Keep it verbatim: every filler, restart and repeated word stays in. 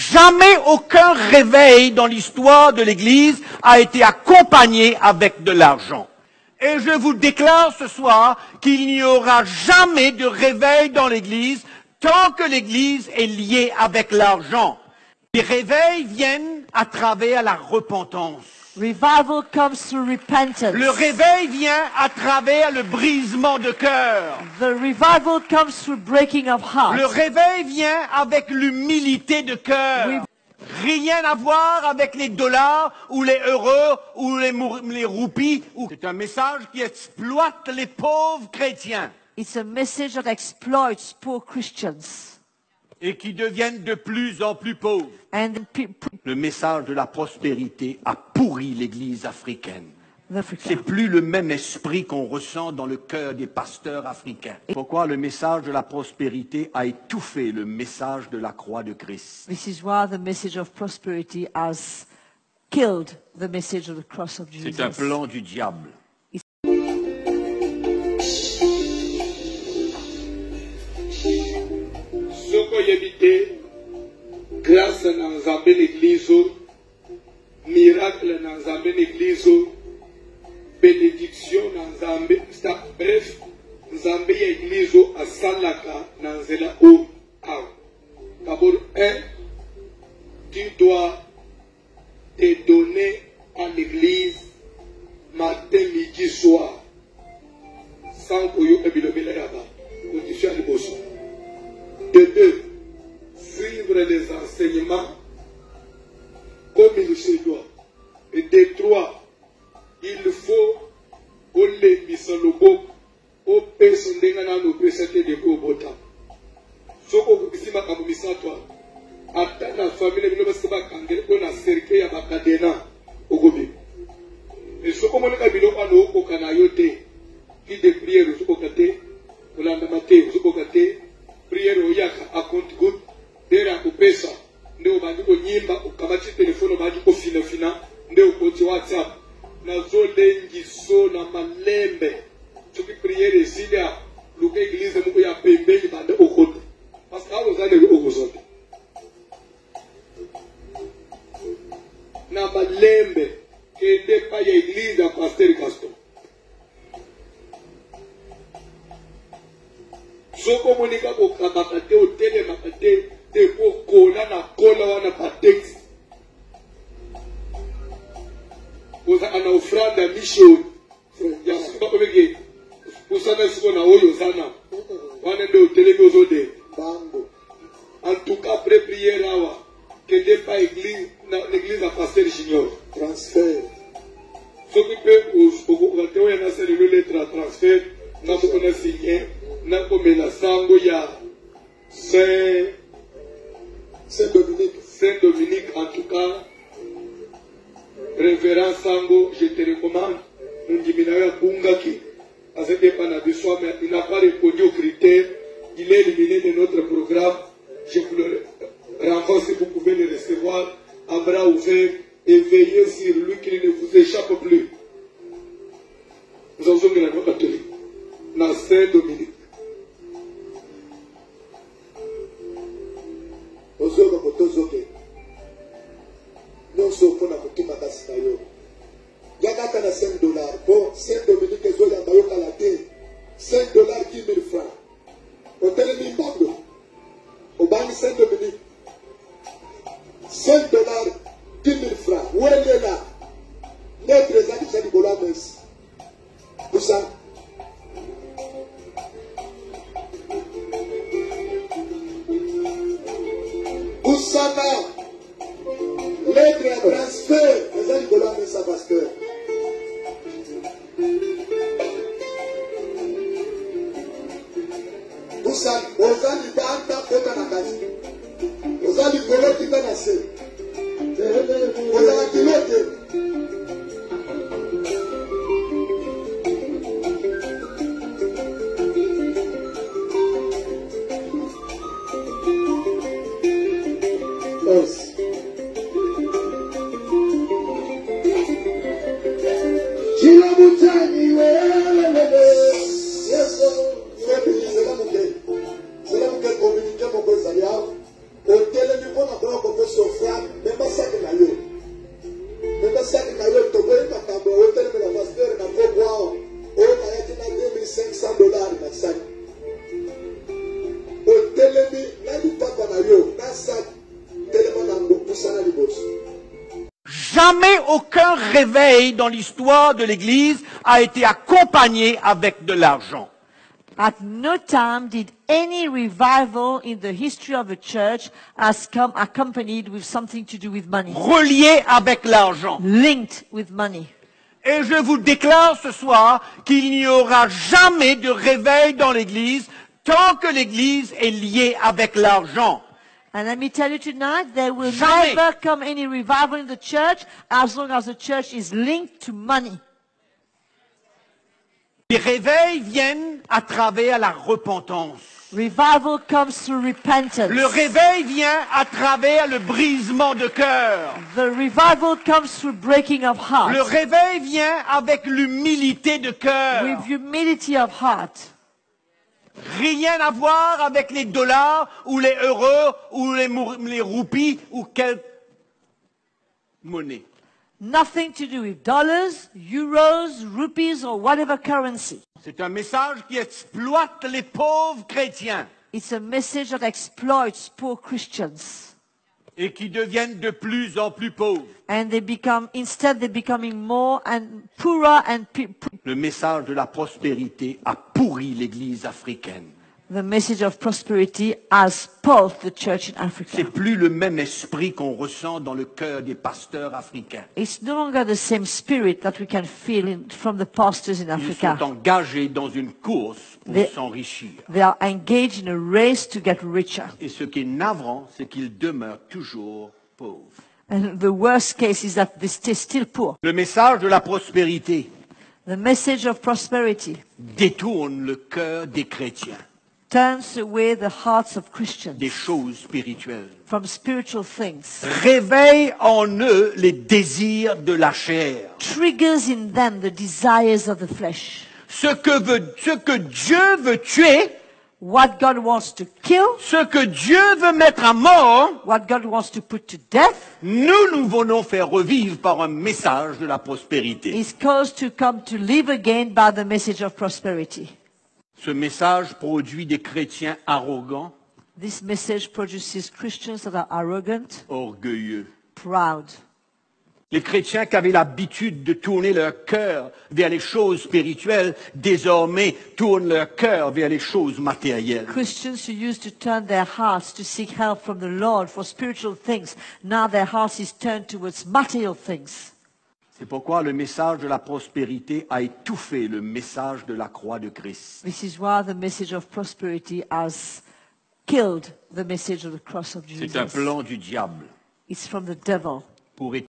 Jamais aucun réveil dans l'histoire de l'Église a été accompagné avec de l'argent. Et je vous déclare ce soir qu'il n'y aura jamais de réveil dans l'Église tant que l'Église est liée avec l'argent. Les réveils viennent à travers la repentance. Revival comes through repentance. Le réveil vient à travers le brisement de cœur. The revival comes through breaking of hearts. Le réveil vient avec l'humilité de cœur. Rien à voir avec les dollars ou les euros ou les, les roupies. C'est un message qui exploite les pauvres chrétiens. It's a message that exploits poor Christians. Et qui deviennent de plus en plus pauvres. And le message de la prospérité a pourri l'Église africaine. C'est plus le même esprit qu'on ressent dans le cœur des pasteurs africains. Pourquoi le message de la prospérité a étouffé le message de la croix de Christ? This is why the message of prosperity has killed the message of the cross of Jesus. C'est un plan du diable. Soko yebite, grâce na Nzambe l'église, miracle na Nzambe l'église, bénédiction na Nzambe, bref, Nzambe l'église a salaka na nzela o a. D'abord, un, tu dois te donner à l'église matin, midi, soir, sans que tu aies le là-bas. Condition de bosso. De deux, suivre les enseignements comme il se doit. Et de trois, il faut que les misalobo au personne de nos précédents de Kobota. Soko kisima kabumisa toi. Ata na famille bino basaba kangere ko na cercle ya bakadena ogobi. Et soko monika bino kwa no ko kana yote. Qui de prière soko kate, olanda mate soko kate. Prière oyaka a compte good dera kupesa ndio bandi ko nyimba ukamachi telefono bandi ko fina fina ndio ko ti WhatsApp na zo lengi so na malembe tuki prière sida luka église muko ya pembeli bande okote parce que alo zale okozote na malembe kende pa ya église ya pasteur Gaston. Soko monika ko kabakate hotele makate te ko kola na kola wana patex. Oza ana ofranda mission. Ya siko ko bege. Usana siko na oyo sana. Wana ndio hotele gozo de bango. En tout cas après prière awa que de pas église na l'église à pasteur junior transfert. Soko pe o ko gatewa na sele le lettre transfert na ko na signer. Na komela sango ya Saint Saint Dominique, Saint Dominique en tout cas, révérend Sango, je te recommande, nous diminuons Bungaki, parce que pendant deux soirs, mais il n'a pas répondu aux critères, il est éliminé de notre programme, je vous le renforce si vous pouvez le recevoir, à bras ouverts, et veillez sur lui qu'il ne vous échappe plus. Nous avons une loi catholique, dans Saint Dominique. Ozoga kotozoke nyonso mpona kotuma kasi na yo yakaka na cinq dollars po cinq Dominique ezoyamba yo kala te cinq dollars dix mille francs otelemi mbango obangi cinq Dominique cinq dollars dix mille francs welela netre ezali za likolo ya mesi kusa Kusana, lettre à transfert, les amis de l'homme et sa pasteur. Kusana, ozali banda peta na kasi. Ozali golo kita na se. Ozali kilote. Hotel ni bona kwa kwa Jamais aucun réveil dans l'histoire de l'Église a été accompagné avec de l'argent. At no time did any revival in the history of the church has come accompanied with something to do with money, Relié avec l'argent. linked with money. Et je vous déclare ce soir qu'il n'y aura jamais de réveil dans l'Église tant que l'Église est liée avec l'argent. And let me tell you tonight, there will Jamais. never come any revival in the church as long as the church is linked to money. Les réveils viennent à travers la repentance. Revival comes through repentance. Le réveil vient à travers le brisement de cœur. The revival comes through breaking of heart. Le réveil vient avec l'humilité de cœur. With humility of heart. Rien à voir avec les dollars ou les euros ou les, mou- les roupies ou quelle monnaie. Nothing to do with dollars, euros, rupees, or whatever currency. C'est un message qui exploite les pauvres chrétiens It's a message that exploits poor Christians. et qui deviennent de plus en plus pauvres. And they become, instead they're becoming more and poorer and pe- Le message de la prospérité a pourri l'Église africaine. the message of prosperity has spoiled the church in Africa. C'est plus le même esprit qu'on ressent dans le cœur des pasteurs africains. It's no longer the same spirit that we can feel in, from the pastors in Ils Africa. sont engagés dans une course pour They- s'enrichir. They are engaged in a race to get richer. Et ce qui est navrant, c'est qu'ils demeurent toujours pauvres. And the worst case is that they stay still poor. Le message de la prospérité The message of prosperity détourne le cœur des chrétiens turns away the hearts of Christians des choses spirituelles. from spiritual things, Réveille en eux les désirs de la chair. triggers in them the desires of the flesh. Ce que, veut, ce que Dieu veut tuer, What God wants to kill, ce que Dieu veut mettre à mort, what God wants to put to death, nous, nous venons faire revivre par un message de la prospérité. is caused to come to live again by the message of prosperity. Ce message produit des chrétiens arrogants, This message produces Christians that are arrogant, orgueilleux. proud. Les chrétiens qui avaient l'habitude de tourner leur cœur vers les choses spirituelles, désormais tournent leur cœur vers les choses matérielles. Christians who used to turn their hearts to seek help from the Lord for spiritual things, now their hearts is turned towards material things. C'est pourquoi le message de la prospérité a étouffé le message de la croix de Christ. This is why the message of prosperity has killed the message of the cross of C'est un Jesus. plan du diable It's from the devil. pour